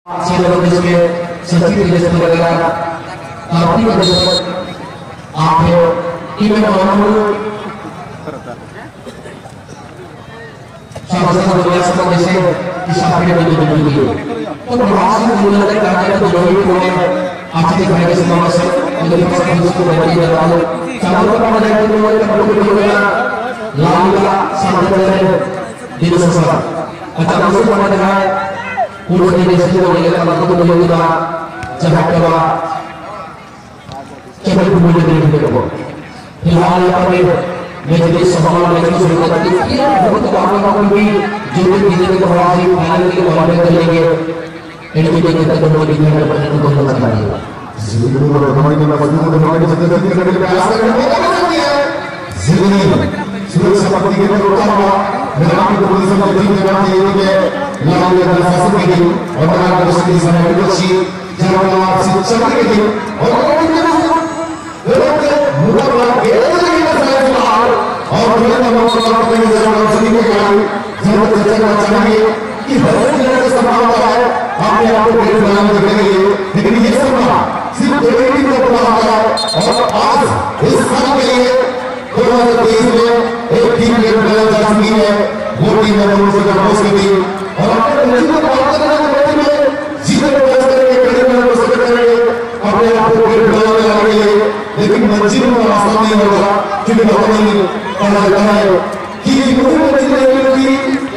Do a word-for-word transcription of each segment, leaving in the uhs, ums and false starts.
Siapa yang sendiri tidak sebenarnya tapi pada saat akhir ini memang sama-sama biasa kondisi disampaikan dengan begitu. Pembahasan mulai dari kata itu dari mulai akhir dari semua masa menjadi pasal itu dari dia lalu. Kalau pada dari mulai perlu dilakukan lalu sama dengan di Nusantara. Akan masuk pada dengan Udah ini sudah menjadi kalau kita menjadi dah jangan coba coba itu boleh jadi kita coba. Hilal apa itu? Menjadi sebuah lagi sudah tadi. Iya, betul orang orang ini jadi kita berwajib hal itu boleh lagi. Ini kita kita coba di mana pada untuk lagi. Sebelum kita kembali ke baju kita kembali ke sekitar kita dari biasa. Sini sudah seperti kita bersama dengan keputusan dari negara ini. Yang adalah satu ini, orang ada di sana berdosi, jangan masih seperti itu. Orang ini adalah bukan lagi lagi masalah soal. Orang yang mau melakukan ini jangan sedikit kali, jangan terjadi macam ini. Kita tidak sama apa. Apa yang aku beri dalam negeri ini, negeri ini sama. Siapa yang ini berapa? Orang as, Islam ini, orang ini, एक दिन के अंदर जाती है, वो दिन में मुझे प्रपोज की थी। और अपने नजीब को बात करने के बाद में जीवन को बच करके कहीं ना कहीं सोच करेंगे अपने आप को फिर ढलाने लगेंगे लेकिन मंजिल में रास्ता नहीं होगा क्योंकि भगवान ने कहा है कि मुझे मंजिल नहीं मिलेगी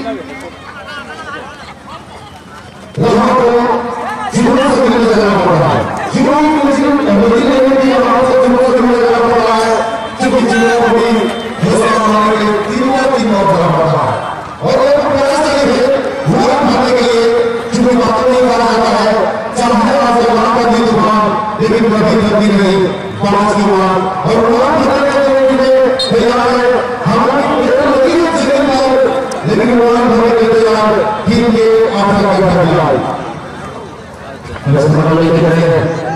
वहाँ को जीवन से मिलने जाना पड़ता है जीवन की मंजिल मंजिल नहीं मिलेगी वहाँ से जीवन से मिलने जाना पड़ता है क्योंकि जीवन को भी हिस्सा बनाने के लिए तीन या तीन और जाना पड़ता है और एक प्रयास करेंगे पूरा करने के लिए चूंकि बात नहीं करा जाता है चाहे आप वहाँ पर नहीं दुकान लेकिन कभी कभी नहीं पाँच की दुकान और वहाँ बनाने के लिए तैयार है हमारी लकीर जीवन में लेकिन वहाँ बनाने के तैयार कि ये आपका क्या करना है ऐसा करना नहीं करेंगे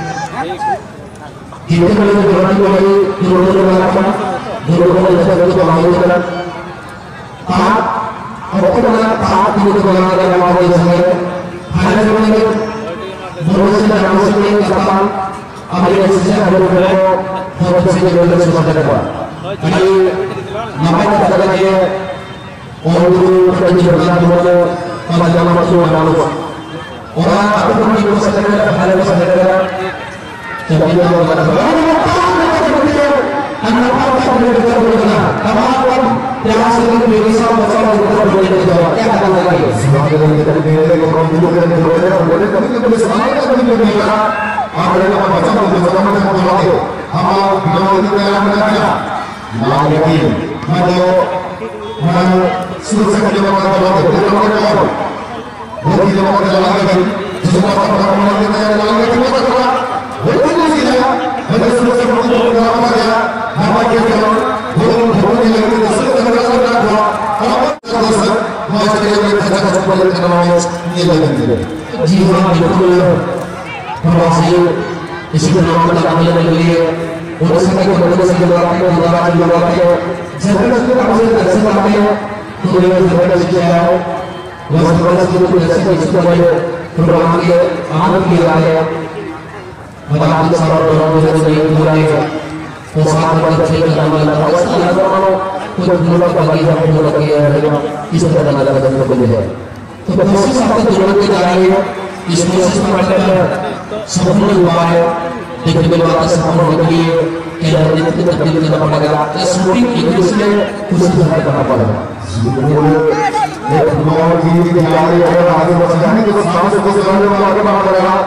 कितने बड़े दुकान को हमारी जोड़ने का रास्ता जोड़ने का रास्ता को आगे चला आप अपने बना आप मुझे बना कर हमारे समय हाल में मैंने भरोसे का नाम से नहीं करता हमारे ऐसे हमारे को भरोसे से जोड़ने में मदद करा अभी हमारे पता लगे और जो कहीं बदलाव हुआ तो हमारा जाना मसला डालो और आप अपनी को सकते हैं हाल में सकते हैं चलिए जो बना अन्न पाप सबने कर बोलना तमाम प्रयास करके मेरे साथ बचा हुआ उधर बोलने जाओ क्या पता लगा ये समाज में निकल के मेरे को कौन बोल रहे हैं बोले और बोले कभी कभी समाज का कभी कभी लगा आप लोगों का बचा हुआ बचा हुआ को बोलो हम गांव में नाम लगाया ना यकीन मतलब हम शुरू से कभी बात करो तो करो करो वो भी लोगों को लगा कर जिसको पता पता होना चाहिए लगा के क्यों पता वो नहीं किया मैं शुरू से बहुत काम किया हमारे क्या वो होने लगे तो सब करना करना हुआ अब तो सर हमारे लिए खतरा खतरा बोल करना है ये लगेंगे जी हां बिल्कुल हमारे इसी को नाम लगाने के लिए वो समय को बदलने से लोग आपको दोबारा जो लोग आपको जरूरत के काम से दर्शन करते हैं तो ये जरूरत किया है वो जरूरत के लिए जैसे इसको बोले प्रोग्राम के आनंद किया है मतलब सारा प्रोग्राम जो है ये पूरा है वो साथ में बच्चे का नाम लगा हुआ है अलग मानो कुछ मूलों का बाकी हम मूलों का ये है इस तरह का लगा करने को मिले तो कोशिश आपको जरूरत की जा रही है इसमें सिस्टम में सफल हुआ है लेकिन मेरे बात से हम लोग के क्या रणनीति में तब्दील करना पड़ेगा इस शूटिंग इंग्लिश में कुछ सुधार करना पड़ेगा एक नौ की तैयारी अगर आगे बढ़ जाने तो साथ से कुछ करने वाला आगे बढ़ा पड़ेगा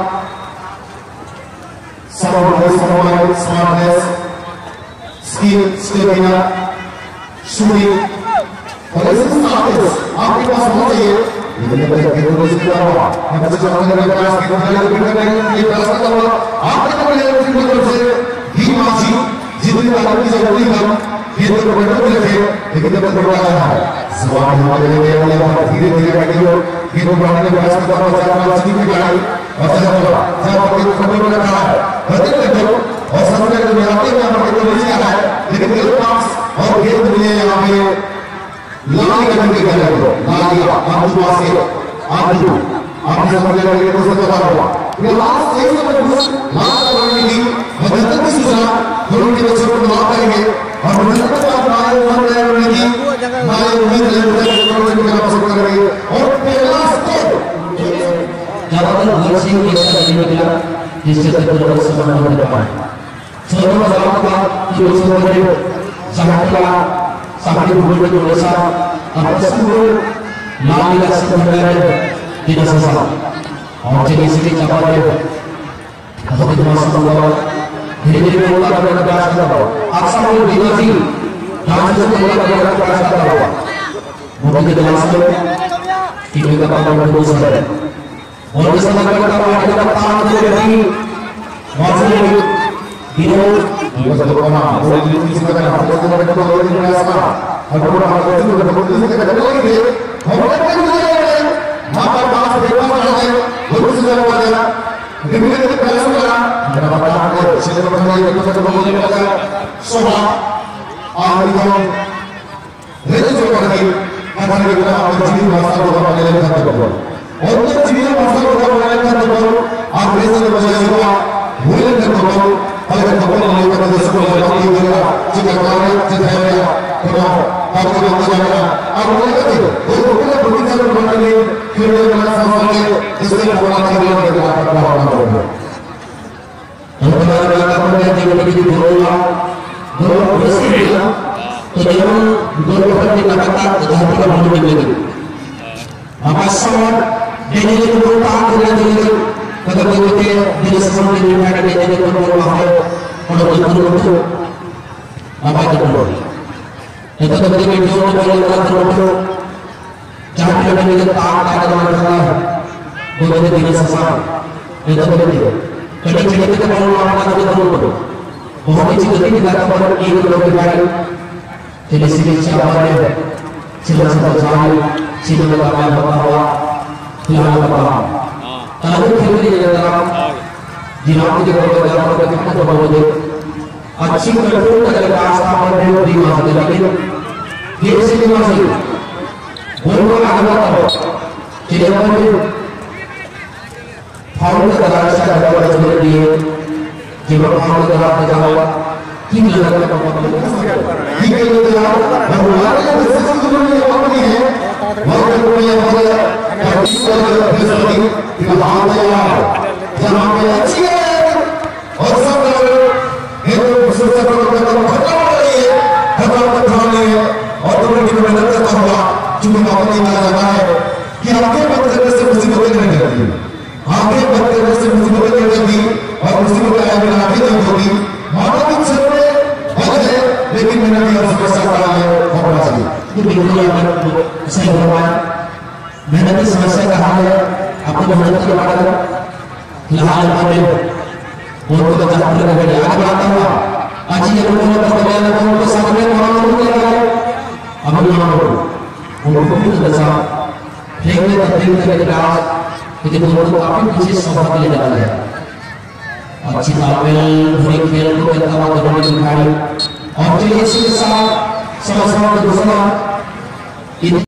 सब लोग स्मार्टनेस स्किल स्टेमिना शूटिंग और ऐसे आर्टिस्ट आपके पास होना चाहिए इतने बड़े खेलों को सीखना होगा मैं बच्चे बनाने का प्रयास कर रहा हूं लेकिन मैं ये प्रयास कर रहा हूं आपके बड़े लोगों की तरफ से भी माची जितनी बात की जरूरत है ये तो बड़े बड़े थे लेकिन जब बड़ा आया है सवाल हमारे लिए वाले बात धीरे धीरे बैठे हो ये तो बनाने का प्रयास कर रहा हूं चार पांच दिन की लड़ाई और जब होगा जब आपको खबर लग रहा है बदल लेते हो और समझ में आते हैं हमारे को नहीं आता है लेकिन मेरे पास और ये दुनिया यहां पे लाल कलर के कलर को लाल या आजू से आजू आप समझ लगे तो सब बता हुआ ये लास्ट एक नंबर लास्ट करने की मतलब की सूचना दोनों के बच्चों को माफ करेंगे और मतलब को आप आए वन करने की हमारे उम्मीद है कि दोनों को आप सपोर्ट करेंगे और पहला स्टेप ज्यादातर वर्षों के ऐसा नहीं मिला जिससे तक लोग समाधान कर पाए सर्व समाज की योजना में सहायता सहायता बोल के वैसा अब सब लाल का संबंध tidak salah. Orang jenis ini capai itu. Kalau kita masuk ke dalam, ini dia mula dengan kelas bawah. Asal itu dinasti, jangan juga mula dengan kelas bawah. Mungkin kita masuk, kita kita tahu dengan saudara. Orang bisa mengatakan bahwa kita tahu dari masuk itu, itu dia satu koma. Orang itu bisa mengatakan bahwa kita tahu dari kelas bawah. Kalau orang masuk itu kita boleh kita katakan lagi. Orang itu maka bahasa dewan ada berusaha pada diberi kebenaran dan apa saja sehingga menjadi kita kembali pada soha ayam rezeki lagi akan kita menjadi masa depan yang lebih baik. Untuk jiwa masa depan yang lebih baik, apa yang kita lakukan boleh kita lakukan. Kalau kita boleh melakukan sesuatu yang lebih baik, jika kita tidak kita apa yang kita lakukan, apa yang kita itu, untuk kita berbicara mengenai Kita melakukan istilah orang yang berada pada bawah itu. Kalau kita melakukan yang lebih di bawah, bawah istilah, kita melakukan yang kata jadi kita lebih baik. Maka semua ini itu berupa dengan itu. Kata kita di semua ini ada di dalam bawah kalau kita itu apa itu bawah. Kita tidak bisa melakukan itu. Jangan kita mikir tak ada masalah, boleh tidak sesat, itu betul. Kalau kita kita mau melakukan kita betul, bahwa jika kita tidak dapat ini kalau kita jadi sini siapa ada, siapa terjadi, siapa dapat bahwa siapa dapat. Kalau kita tidak dapat, jika kita tidak dapat kita bahwa dia, अच्छी control करके आस्था पर भी मत लगे, ये सही नहीं है. बोलो आगे बढ़ो चीजें बोलो फाउंड का रास्ता ज्यादा बड़ा चल रही है जीवन फाउंड का रास्ता ज्यादा हुआ कि नहीं लगा तो पता नहीं ठीक है ये तो हम हमारे लिए सिस्टम तो नहीं होती है बहुत कोई ये बोले कि इस तरह का फैसला कि वहां पे यार जहां पे अच्छी है और सब लोग ये तो सोचा तो खत्म हो रही है खत्म खत्म नहीं है और तुमने जो मेहनत करता हुआ चूंकि नौकरी में लगा है कि आपके बदले से मुसीबतें नहीं लगती, आपके बदले से मुसीबतें नहीं लगती और मुसीबतें आएगी आगे नहीं होगी. मानो कुछ समय बदले लेकिन मैंने भी उसको समझा है होना चाहिए. ये बिल्कुल आपने सही बताया. मेहनत की समस्या कहाँ है? आपको मेहनत के बाद फिलहाल आपने वो तो जानते रहे आगे आता हुआ अच्छी लोगों को तो बयान करो तो सामने मानो लोग लगाओ अब मानो उनको भी दसा फेंकने का फेंकने के बाद लेकिन उनको काफी विशेष सौभाग्य के लिए डाला है. अच्छी तालमेल भरी खेल को इतना उन्होंने दिखाई और जो इसी के साथ समझना दूसरा